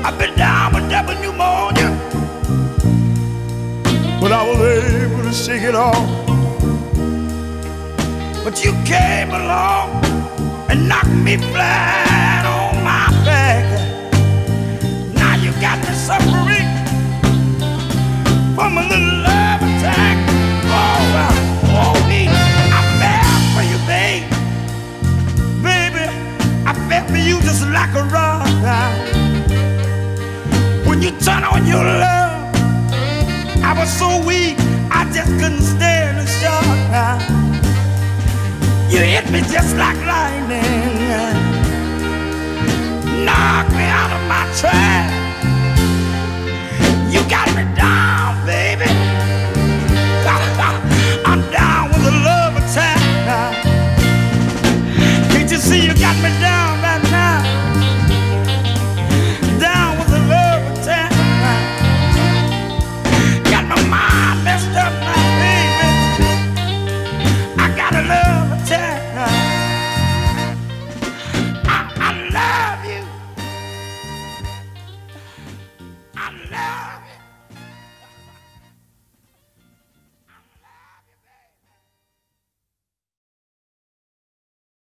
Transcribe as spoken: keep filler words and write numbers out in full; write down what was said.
I've been down with double pneumonia, but I was able to shake it off. But you came along and knocked me flat on my back. Now you got me suffering from a little love attack. Oh, uh, oh me, I fell for you, babe. Baby, I fell for you just like a rock. When you turn on your love, I was so weak, I just couldn't stand the shock. You hit me just like lightning, knocked me out of my tracks.